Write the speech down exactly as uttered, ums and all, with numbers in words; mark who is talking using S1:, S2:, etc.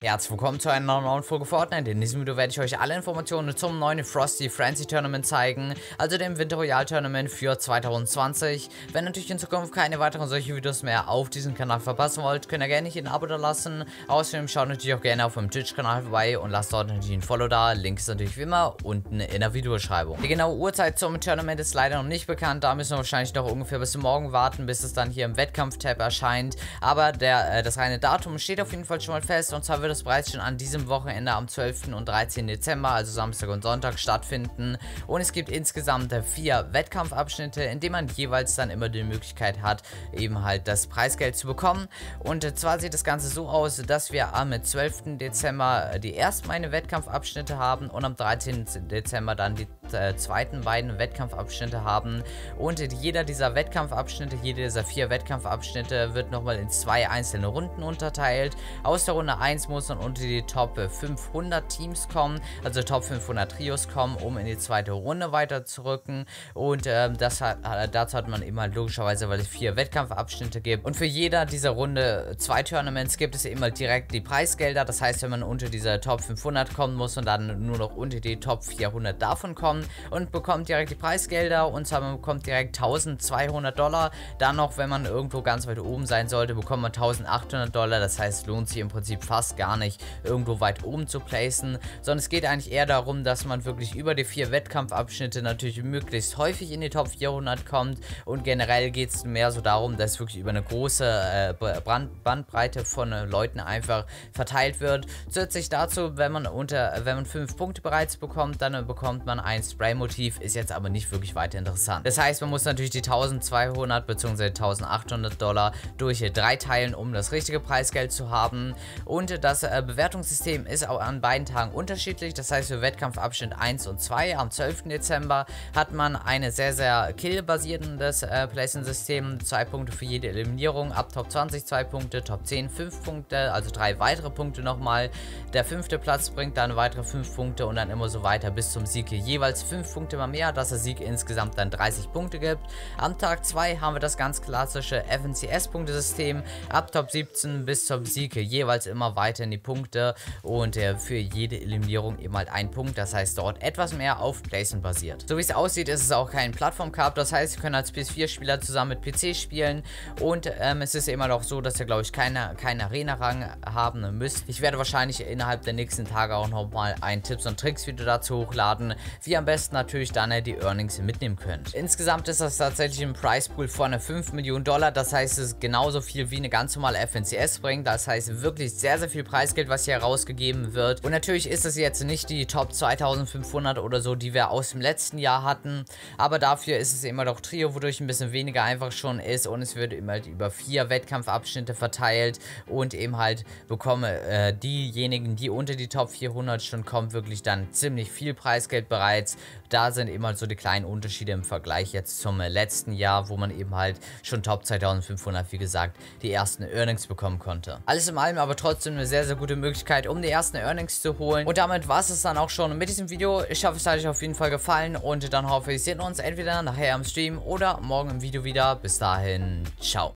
S1: Herzlich willkommen zu einer neuen Folge Fortnite. In diesem Video werde ich euch alle Informationen zum neuen Frosty Frenzy Tournament zeigen, also dem Winter Royale Tournament für zwanzig zwanzig. Wenn natürlich in Zukunft keine weiteren solche Videos mehr auf diesem Kanal verpassen wollt, könnt ihr gerne hier ein Abo da lassen. Außerdem schaut natürlich auch gerne auf meinem Twitch-Kanal vorbei und lasst dort natürlich ein Follow da. Link ist natürlich wie immer unten in der Videobeschreibung. Die genaue Uhrzeit zum Tournament ist leider noch nicht bekannt, da müssen wir wahrscheinlich noch ungefähr bis zum Morgen warten, bis es dann hier im Wettkampf-Tab erscheint. Aber der, äh, das reine Datum steht auf jeden Fall schon mal fest, und zwar wird es bereits schon an diesem Wochenende am zwölften und dreizehnten Dezember, also Samstag und Sonntag, stattfinden. Und es gibt insgesamt vier Wettkampfabschnitte, in denen man jeweils dann immer die Möglichkeit hat, eben halt das Preisgeld zu bekommen. Und zwar sieht das Ganze so aus, dass wir am zwölften Dezember die ersten beiden Wettkampfabschnitte haben und am dreizehnten Dezember dann die äh, zweiten beiden Wettkampfabschnitte haben. Und jeder dieser Wettkampfabschnitte, jede dieser vier Wettkampfabschnitte wird nochmal in zwei einzelne Runden unterteilt. Aus der Runde eins muss man unter die Top fünfhundert Teams kommen, also Top fünfhundert Trios kommen, um in die zweite Runde weiter zu rücken. Und ähm, das hat, dazu hat man eben halt logischerweise, weil es vier Wettkampfabschnitte gibt. Und für jeder dieser Runde zwei Tournaments gibt es eben halt direkt die Preisgelder. Das heißt, wenn man unter diese Top fünfhundert kommen muss und dann nur noch unter die Top vierhundert davon kommen und bekommt direkt die Preisgelder. Und zwar man bekommt direkt eintausendzweihundert Dollar. Dann noch, wenn man irgendwo ganz weit oben sein sollte, bekommt man eintausendachthundert Dollar. Das heißt, lohnt sich im Prinzip fast gar nicht, irgendwo weit oben zu placen, sondern es geht eigentlich eher darum, dass man wirklich über die vier Wettkampfabschnitte natürlich möglichst häufig in die Top vierhundert kommt, und generell geht es mehr so darum, dass wirklich über eine große äh, Brand Bandbreite von äh, Leuten einfach verteilt wird. Zusätzlich dazu, wenn man unter, wenn man fünf Punkte bereits bekommt, dann äh, bekommt man ein Spray-Motiv, ist jetzt aber nicht wirklich weiter interessant. Das heißt, man muss natürlich die eintausendzweihundert bzw. eintausendachthundert Dollar durch äh, drei teilen, um das richtige Preisgeld zu haben. Und das äh, Bewertungssystem ist auch an beiden Tagen unterschiedlich. Das heißt, für Wettkampfabschnitt eins und zwei am zwölften Dezember hat man ein sehr, sehr kill-basierendes äh, Placing-System. Zwei Punkte für jede Eliminierung, ab Top zwanzig zwei Punkte, Top zehn fünf Punkte, also drei weitere Punkte nochmal. Der fünfte Platz bringt dann weitere fünf Punkte und dann immer so weiter bis zum Sieg hier jeweils fünf Punkte mal mehr, dass der Sieg insgesamt dann dreißig Punkte gibt. Am Tag zwei haben wir das ganz klassische F N C S-Punktesystem. Ab Top siebzehn bis zum Sieg hier jeweils immer weiter in die Punkte, und äh, für jede Eliminierung eben halt ein Punkt. Das heißt, dort etwas mehr auf Placement basiert. So wie es aussieht, ist es auch kein Plattform-Cup. Das heißt, ihr könnt als P S vier Spieler zusammen mit P C spielen, und ähm, es ist immer noch so, dass ihr, glaube ich, keine, keinen Arena-Rang haben müsst. Ich werde wahrscheinlich innerhalb der nächsten Tage auch nochmal ein Tipps- und Tricks-Video dazu hochladen, wie ihr am besten natürlich dann äh, die Earnings mitnehmen könnt. Insgesamt ist das tatsächlich ein Price-Pool von fünf Millionen Dollar. Das heißt, es ist genauso viel wie eine ganz normale F N C S bringt. Das heißt, wirklich sehr, sehr viel Preisgeld, was hier herausgegeben wird. Und natürlich ist es jetzt nicht die Top zweitausendfünfhundert oder so, die wir aus dem letzten Jahr hatten, aber dafür ist es immer noch Trio, wodurch ein bisschen weniger einfach schon ist, und es wird immer halt über vier Wettkampfabschnitte verteilt, und eben halt bekommen äh, diejenigen, die unter die Top vierhundert schon kommen, wirklich dann ziemlich viel Preisgeld bereits. Da sind immer so die kleinen Unterschiede im Vergleich jetzt zum äh, letzten Jahr, wo man eben halt schon Top zweitausendfünfhundert, wie gesagt, die ersten Earnings bekommen konnte. Alles in allem aber trotzdem eine sehr, sehr gute Möglichkeit, um die ersten Earnings zu holen. Und damit war es dann auch schon mit diesem Video. Ich hoffe, es hat euch auf jeden Fall gefallen, und dann hoffe ich, sehen uns entweder nachher am Stream oder morgen im Video wieder. Bis dahin, ciao.